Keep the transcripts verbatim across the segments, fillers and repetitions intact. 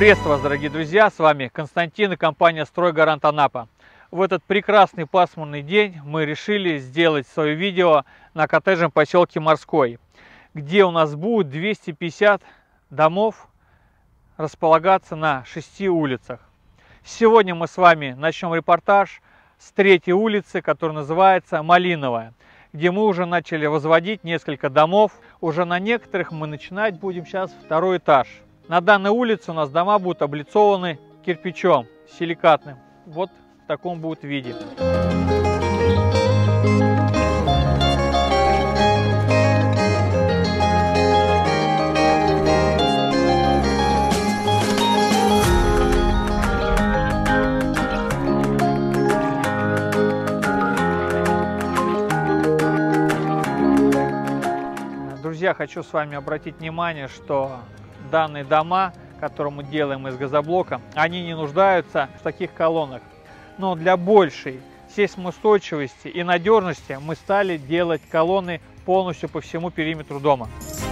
Приветствую вас, дорогие друзья, с вами Константин и компания «Стройгарант Анапа». В этот прекрасный пасмурный день мы решили сделать свое видео на коттеджном поселке Морской, где у нас будет двести пятьдесят домов располагаться на шести улицах. Сегодня мы с вами начнем репортаж с третьей улицы, которая называется Малиновая, где мы уже начали возводить несколько домов. Уже на некоторых мы начинать будем сейчас второй этаж. На данной улице у нас дома будут облицованы кирпичом силикатным. Вот в таком будет виде. Друзья, хочу с вами обратить внимание, что данные дома, которые мы делаем из газоблока, они не нуждаются в таких колоннах. Но для большей сейсмоустойчивости и надежности мы стали делать колонны полностью по всему периметру дома.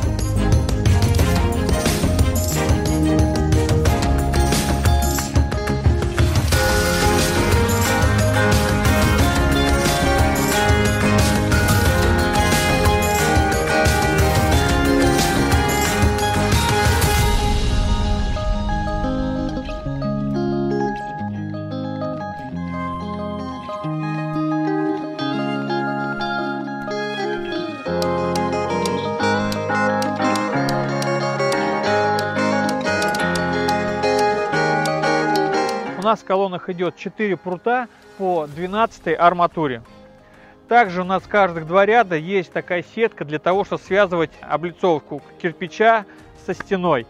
У нас в колоннах идет четыре прута по двенадцатой арматуре. Также у нас каждых два ряда есть такая сетка для того, чтобы связывать облицовку кирпича со стеной.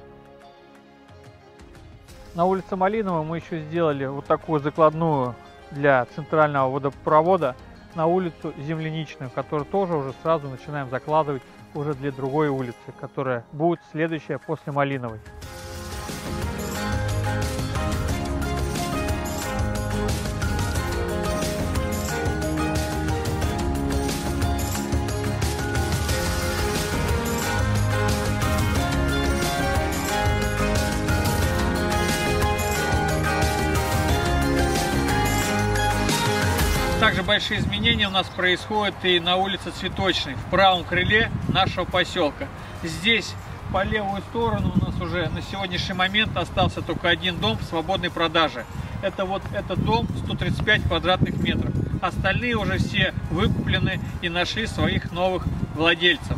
На улице Малиновой мы еще сделали вот такую закладную для центрального водопровода на улицу Земляничную, которую тоже уже сразу начинаем закладывать уже для другой улицы, которая будет следующая после Малиновой. Также большие изменения у нас происходят и на улице Цветочной, в правом крыле нашего поселка. Здесь по левую сторону у нас уже на сегодняшний момент остался только один дом в свободной продаже. Это вот этот дом сто тридцать пять квадратных метров. Остальные уже все выкуплены и нашли своих новых владельцев.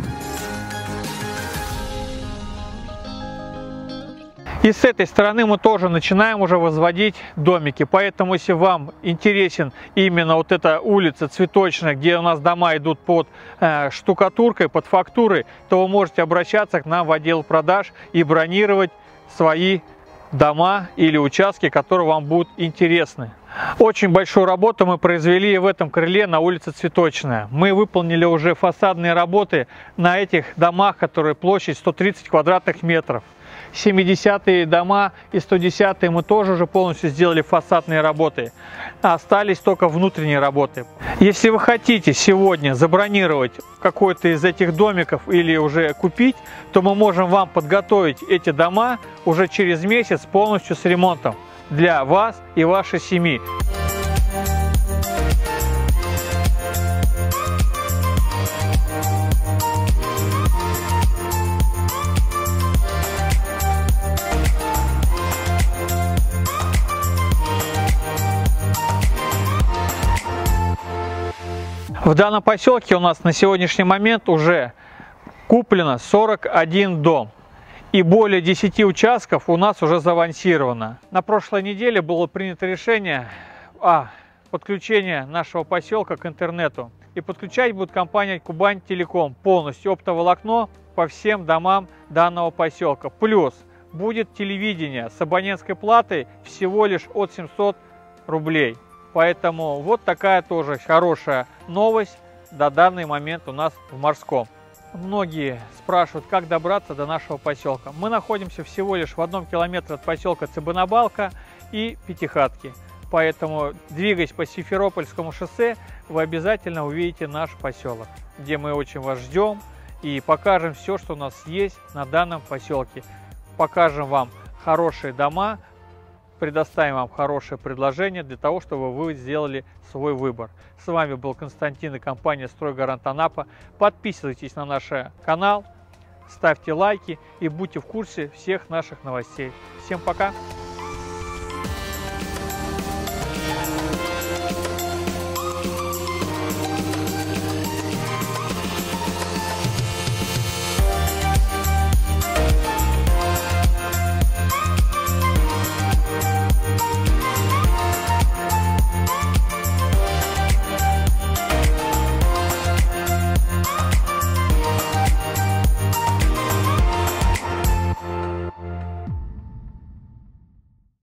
И с этой стороны мы тоже начинаем уже возводить домики. Поэтому, если вам интересен именно вот эта улица Цветочная, где у нас дома идут под э, штукатуркой, под фактурой, то вы можете обращаться к нам в отдел продаж и бронировать свои дома или участки, которые вам будут интересны. Очень большую работу мы произвели в этом крыле на улице Цветочная. Мы выполнили уже фасадные работы на этих домах, которые площадь сто тридцать квадратных метров. семидесятые дома и сто десятые мы тоже уже полностью сделали фасадные работы. Остались только внутренние работы. Если вы хотите сегодня забронировать какой-то из этих домиков или уже купить, то мы можем вам подготовить эти дома уже через месяц полностью с ремонтом для вас и вашей семьи. В данном поселке у нас на сегодняшний момент уже куплено сорок один дом. И более десяти участков у нас уже заавансировано. На прошлой неделе было принято решение о подключении нашего поселка к интернету. И подключать будет компания Кубань Телеком полностью оптоволокно по всем домам данного поселка. Плюс будет телевидение с абонентской платой всего лишь от семисот рублей. Поэтому вот такая тоже хорошая новость на данный момент у нас в Морском. Многие спрашивают, как добраться до нашего поселка. Мы находимся всего лишь в одном километре от поселка Цыбанабалка и Пятихатки. Поэтому, двигаясь по Симферопольскому шоссе, вы обязательно увидите наш поселок, где мы очень вас ждем и покажем все, что у нас есть на данном поселке. Покажем вам хорошие дома, предоставим вам хорошее предложение для того, чтобы вы сделали свой выбор. С вами был Константин и компания «Стройгарант Анапа». Подписывайтесь на наш канал, ставьте лайки и будьте в курсе всех наших новостей. Всем пока!